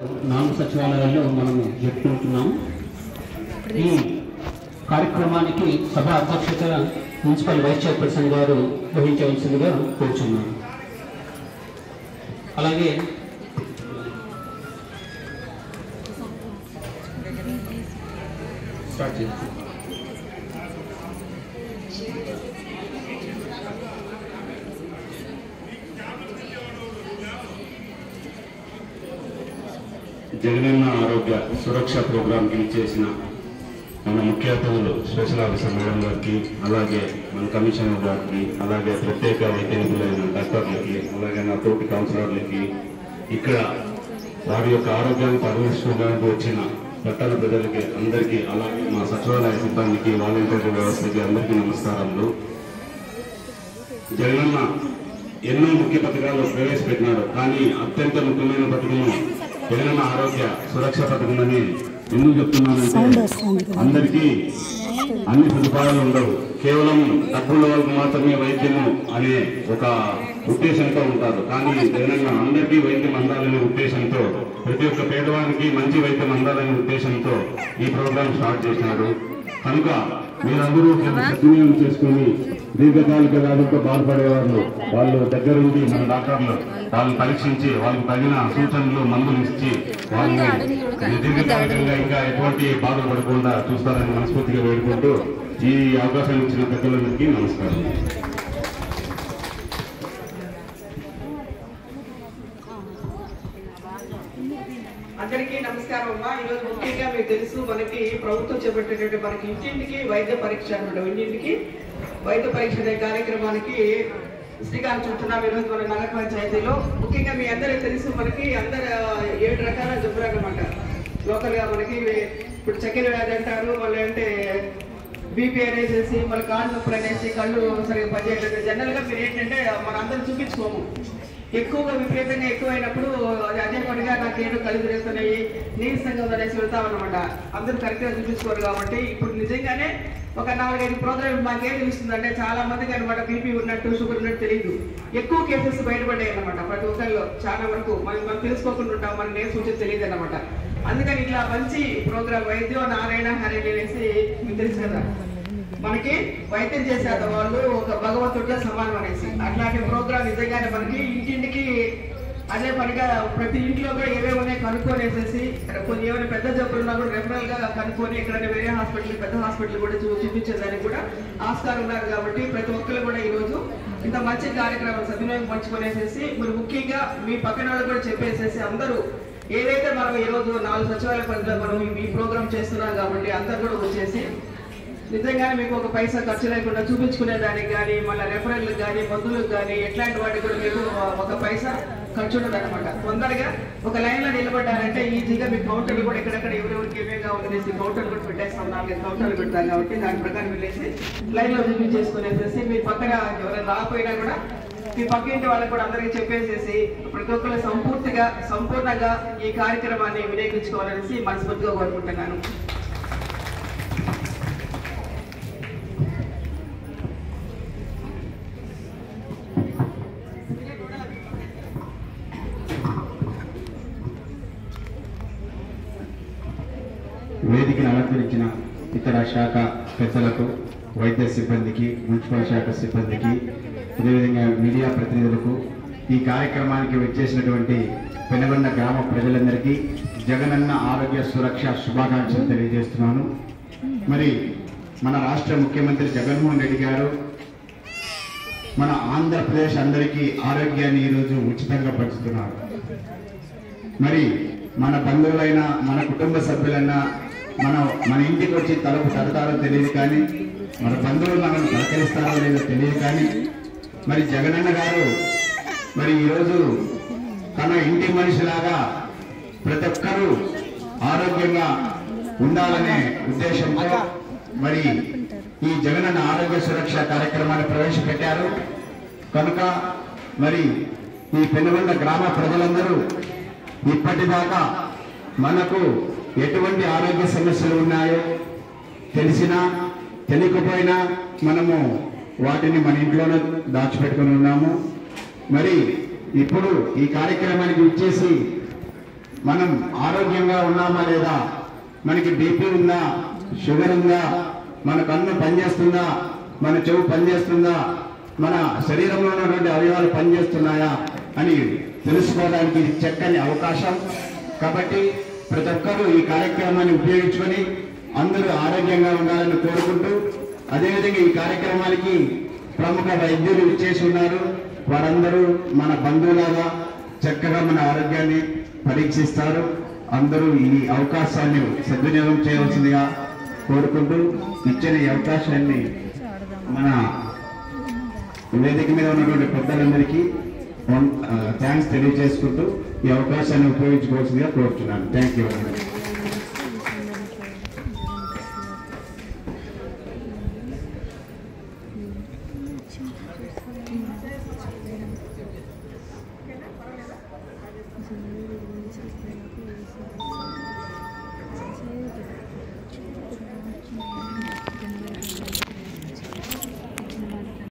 నాలుగు సచివాలయాల్లో మనము జరుపుకుంటున్నాం. ఈ కార్యక్రమానికి సభ అధ్యక్షత మున్సిపల్ వైస్ చైర్పర్సన్ గారు వహించవలసిందిగా కోరుచున్నాను. అలాగే స్టార్ట్ చేస్తాం. జగనన్న ఆరోగ్య సురక్ష ప్రోగ్రాంకి చేసిన మన ముఖ్య అతిథులు స్పెషల్ ఆఫీసర్ మేడం గారికి, అలాగే మన కమిషనర్ గారికి, అలాగే ప్రత్యేక వైద్య నిపుణులైన డాక్టర్లకి, అలాగే నా తోటి కౌన్సిలర్లకి, ఇక్కడ వారి యొక్క ఆరోగ్యాన్ని పరిరక్షించడానికి వచ్చిన పట్టణ ప్రజలకి అందరికీ, అలాగే మా సచివాలయ సిబ్బందికి, వాలంటీర్ వ్యవస్థకి అందరికీ నమస్కారాలు. జగనన్న ఎన్నో ముఖ్య పథకాలు ప్రవేశపెట్టినారు, కానీ అత్యంత ముఖ్యమైన పథకము జగనన్న ఆరోగ్య సురక్ష పథకం అని ఎందుకు చెప్తున్నానంటే, అందరికీ అన్ని సదుపాయాలు ఉండవు, కేవలం డబ్బుల వాళ్ళకు మాత్రమే వైద్యము అనే ఒక ఉద్దేశంతో ఉంటారు. కానీ జగనన్న అందరికీ వైద్యం అందాలనే ఉద్దేశంతో, ప్రతి ఒక్క పేదవానికి మంచి వైద్యం అందాలనే ఉద్దేశంతో ఈ ప్రోగ్రాం స్టార్ట్ చేసినారు. కనుక మీరందరూ సద్వినియోగం చేసుకుని దీర్ఘకాలిక వ్యాధులతో బాధపడేవాళ్ళు వాళ్ళు దగ్గరుండి మన డాక్టర్లు వాళ్ళని పరీక్షించి వాళ్ళకి తగిన సూచనలు మందులు ఇచ్చి వాళ్ళని దీర్ఘకాలికంగా ఇంకా ఎటువంటి బాధలు పడకుండా చూస్తారని మనస్ఫూర్తిగా వేడుకుంటూ ఈ అవకాశం ఇచ్చిన పెద్దలందరికీ నమస్కారం. అందరికీ నమస్కారం అమ్మా. ఈరోజు ముఖ్యంగా మీకు తెలుసు, మనకి ప్రభుత్వం చేపట్టేటువంటి మనకి ఇంటింటికి వైద్య పరీక్ష అనమాట. ఇంటింటికి వైద్య పరీక్ష అనే కార్యక్రమానికి శ్రీకారం చుడుతున్నాం ఈరోజు మన నగర పంచాయతీలో. ముఖ్యంగా మీ అందరికీ తెలుసు, మనకి 7 రకాల జబ్బులు అనమాట. లోకల్ గా మనకి ఇప్పుడు చక్కెర వ్యాధి అంటారు, మళ్ళీ అంటే బీపీ అనేసి, మళ్ళీ కాళ్ళు నొప్పులు అనేసి, కళ్ళు సరిగ్గా పనిచేయలేదు. జనరల్ గా మీరు ఏంటంటే మన అందరం చూపించుకోము, ఎక్కువగా విపరీతంగా ఎక్కువైనప్పుడు అదే పనిగా నాకేదో కళ్ళు తిరుగుతున్నాయి, నీరసంగా అనేసి వెళ్తామన్నమాట. అందరూ కరెక్ట్గా చూపించుకోరు. కాబట్టి ఇప్పుడు నిజంగానే ఒక 4-5 ప్రోగ్రామ్ మాకేం తెలుస్తుందంటే, చాలా మందికి అనమాట బీపీ ఉన్నట్టు, షుగర్ ఉన్నట్టు తెలియదు. ఎక్కువ కేసెస్ బయటపడ్డాయి అనమాట. ప్రతి ఒక్కరిలో చాలా వరకు మనం తెలుసుకోకుండా ఉంటాం, మనకి నేను సూచన తెలియదు అనమాట. అందుకని ఇట్లా మంచి ప్రోగ్రామ్ వైద్యం నారాయణ హరి అనేసి మీకు తెలుసు కదా, మనకి వైద్యం చేసే వాళ్ళు ఒక భగవంతుడితో సమానం అనేసి. అట్లాంటి ప్రోగ్రామ్ నిజంగానే మనకి ఇంటింటికి అదే పనిగా ప్రతి ఇంట్లో కూడా ఏవేవి ఉన్నాయి కనుక్కొనేసేసి, కొన్ని ఏమైనా పెద్ద జబ్బులు ఉన్నా కూడా రెఫరల్ గా కనుక్కొని ఎక్కడైనా వేరే హాస్పిటల్, పెద్ద హాస్పిటల్ కూడా చూపించేదానికి కూడా ఆస్కారం ఉన్నారు. కాబట్టి ప్రతి ఒక్కరు కూడా ఈరోజు ఇంత మంచి కార్యక్రమం సద్వినియోగం పంచుకొనేసేసి, మీరు ముఖ్యంగా మీ పక్కన వాళ్ళు కూడా చెప్పేసేసి, అందరూ ఏదైతే మనం ఈరోజు 4 సచివాలయ పరిధిలో మనం ఈ ప్రోగ్రామ్ చేస్తున్నాం కాబట్టి అందరు కూడా వచ్చేసి నిజంగానే మీకు ఒక పైసా ఖర్చు లేకుండా చూపించుకునేదానికి కానీ, మళ్ళీ రెఫరల్కి కానీ, మందులకు కానీ, ఎట్లాంటి వాటికి కూడా మీకు ఒక పైసా ఖర్చు ఉండదు అనమాట. తొందరగా ఒక లైన్ లో నిలబడ్డారంటే ఈజీగా మీ కౌంటర్లు కూడా ఎక్కడెక్కడ ఎవరెవరికి ఏమేమి కావాలనేసి కౌంటర్లు కూడా పెట్టేస్తాం. 4-5 కౌంటర్లు పెడతాం కాబట్టి దాని ప్రకారం వెళ్ళేసి లైన్ లో చూపించేసుకునేసేసి, మీ పక్కన ఎవరైనా రాకపోయినా కూడా మీ పక్కింటి వాళ్ళకి కూడా అందరికీ చెప్పేసేసి, ప్రతి ఒక్కరు సంపూర్ణంగా ఈ కార్యక్రమాన్ని వినియోగించుకోవాలనేసి మనస్ఫూర్తిగా కోరుకుంటున్నాను. వేదికను అలంకరించిన ఇతర శాఖ పెద్దలకు, వైద్య సిబ్బందికి, మున్సిపల్ శాఖ సిబ్బందికి, అదేవిధంగా మీడియా ప్రతినిధులకు, ఈ కార్యక్రమానికి వచ్చేసినటువంటి పెనుగొండ గ్రామ ప్రజలందరికీ జగనన్న ఆరోగ్య సురక్ష శుభాకాంక్షలు తెలియజేస్తున్నాను. మరి మన రాష్ట్ర ముఖ్యమంత్రి జగన్మోహన్ రెడ్డి గారు మన ఆంధ్రప్రదేశ్ అందరికీ ఆరోగ్యాన్ని ఈరోజు ఉచితంగా పంచుతున్నారు. మరి మన బంధువులైనా, మన కుటుంబ సభ్యులైనా మన ఇంటికి వచ్చి తలుపు తడతారో తెలియదు, కానీ మన బంధువులు మనల్ని పలకరిస్తారో లేదో తెలియదు, కానీ మరి జగనన్న గారు మరి ఈరోజు తన ఇంటి మనిషిలాగా ప్రతి ఒక్కరూ ఆరోగ్యంగా ఉండాలనే ఉద్దేశంతో మరి ఈ జగనన్న ఆరోగ్య సురక్ష కార్యక్రమాన్ని ప్రవేశపెట్టారు. కనుక మరి ఈ పెనుగొండ గ్రామ ప్రజలందరూ ఇప్పటిదాకా మనకు ఎటువంటి ఆరోగ్య సమస్యలు ఉన్నాయో తెలిసినా తెలియకపోయినా మనము వాటిని మన ఇంట్లోనే దాచిపెట్టుకుని ఉన్నాము. మరి ఇప్పుడు ఈ కార్యక్రమానికి ఇచ్చేసి మనం ఆరోగ్యంగా ఉన్నామా లేదా, మనకి బీపీ ఉందా, షుగర్ ఉందా, మన కన్ను పనిచేస్తుందా, మన చెవు పనిచేస్తుందా, మన శరీరంలో ఉన్నటువంటి అవయవాలు పనిచేస్తున్నాయా అని తెలుసుకోవడానికి ఇది చక్కని అవకాశం. కాబట్టి ప్రతి ఒక్కరూ ఈ కార్యక్రమాన్ని ఉపయోగించుకొని అందరూ ఆరోగ్యంగా ఉండాలని కోరుకుంటూ, అదేవిధంగా ఈ కార్యక్రమానికి ప్రముఖ వైద్యులు ఇచ్చేసి ఉన్నారు. వారందరూ మన బంధువులాగా చక్కగా మన ఆరోగ్యాన్ని పరీక్షిస్తారు. అందరూ ఈ అవకాశాన్ని సద్వినియోగం చేయవలసిందిగా కోరుకుంటూ, ఇచ్చిన ఈ అవకాశాన్ని మన వేదిక మీద ఉన్నటువంటి పెద్దలందరికీ థ్యాంక్స్ తెలియజేసుకుంటూ ఈ అవకాశాన్ని ఉపయోగించుకోవాల్సిందిగా కోరుతున్నాను. Thank you.